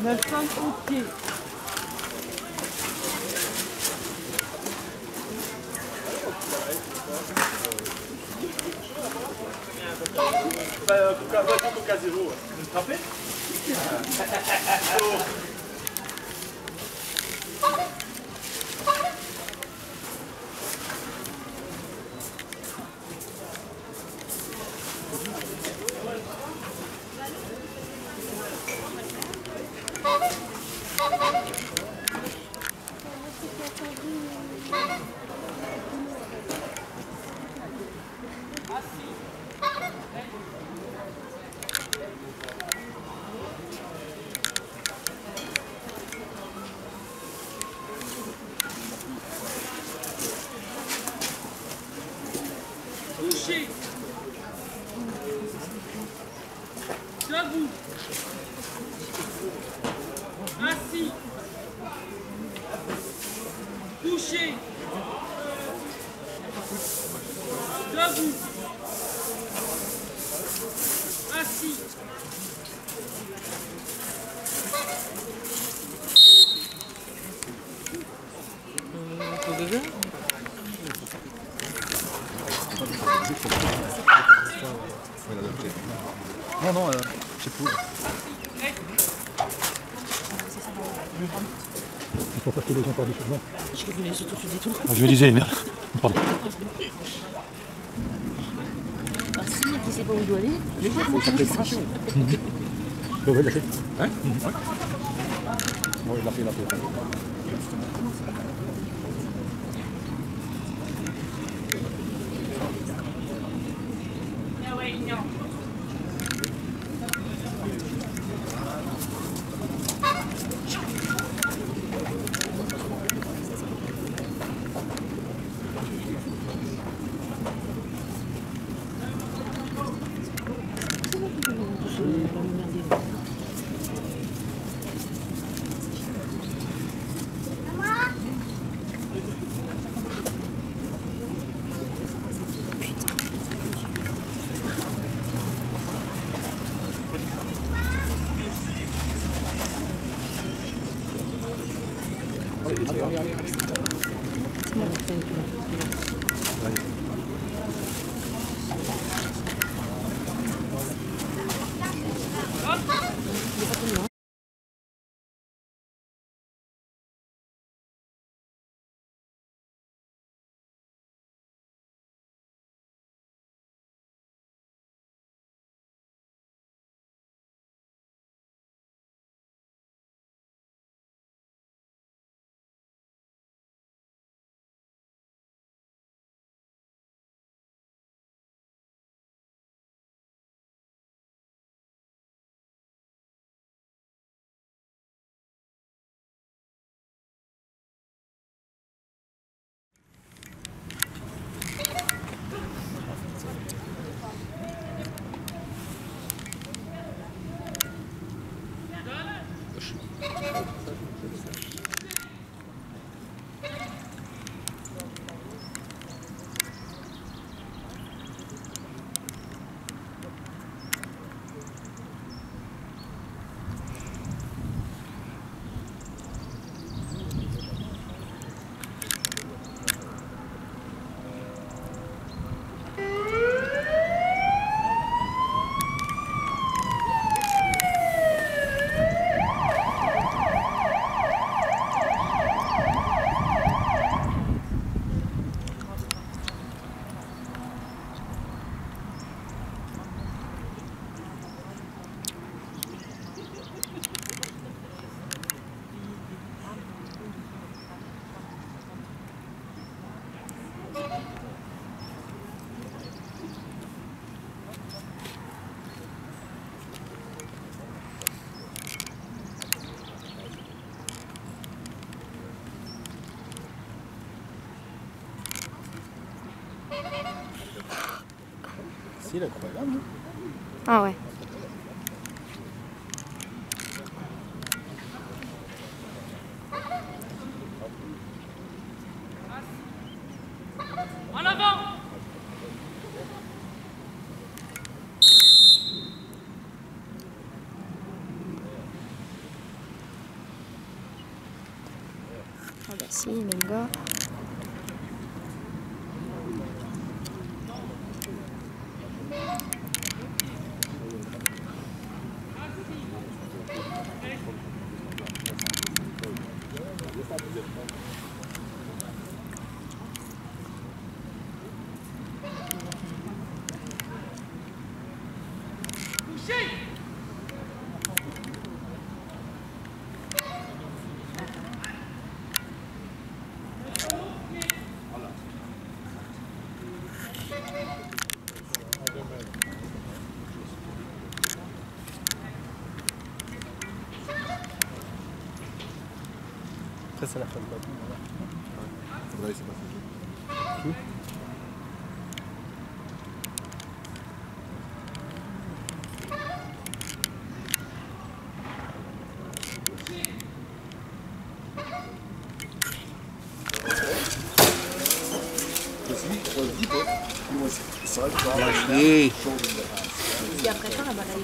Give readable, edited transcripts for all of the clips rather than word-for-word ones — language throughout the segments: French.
9-5 au pied. Coca zéro. Vous me frappez? Couché. Debout. Assis. Couché. Debout. Assis. Pour déjà? Non, non, c'est pour. Il faut pas que les gens parlent du chemin. Je disais, merde. Pardon. Alors si tu ne sais pas où il doit aller, Il faut préparation. Tu veux lâcher? Hein? Oui, il l'a fait. C'est incroyable. Ah ouais. En avant. Merci, Lunga. Après, c'est la fin de la vie. Ouais, c'est pas ça. Chier. Et après ça, la balayette,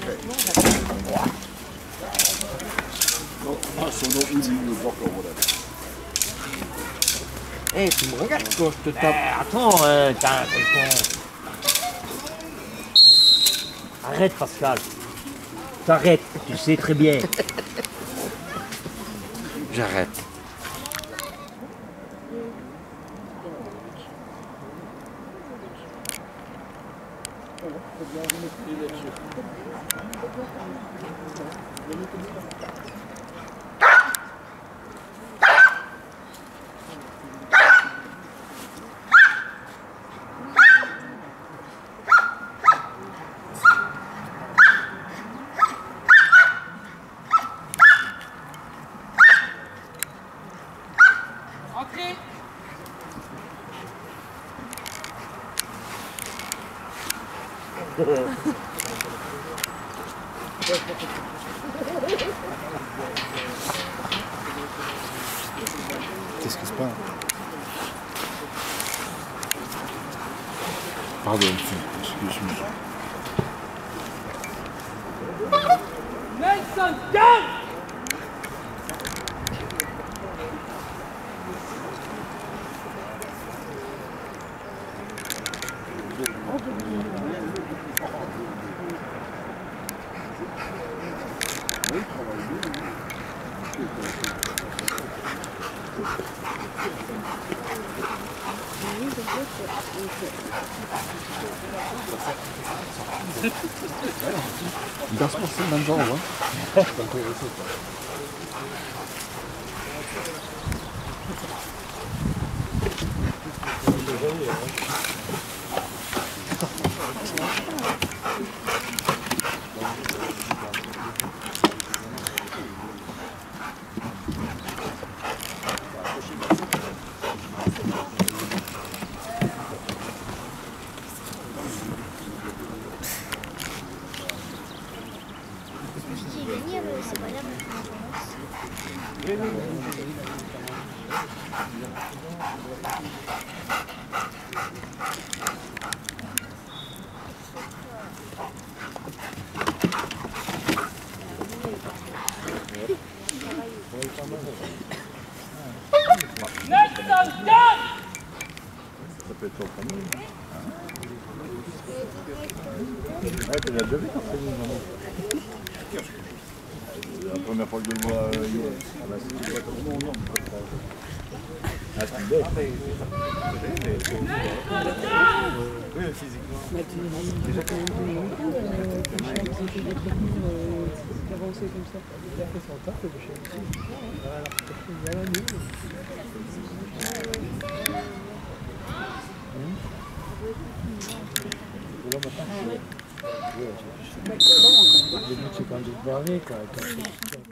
Eh, tu me regardes quand je te tape. Attends, t'as un con. Arrête, Pascal. T'arrêtes, tu sais très bien. J'arrête. Entrez. Qu'est-ce qui se passe? Pardon, excuse-moi. Nelson, calme. Das muss man sauber. c'est pas la Nelson, calme. Ça peut être pas mal. Ouais, tu l'as déjà vu quand c'est nous, maman. C'est la première fois que je le vois hier. Ah bah c'est pas comme non, non. Ah, c'est une bête. Oui, physiquement. Déjà quand même qui fait des trucs avancés comme ça. Il a fait son taf et le chien aussi. Voilà, il a la nuit. Le but c'est quand même de se barrer quoi.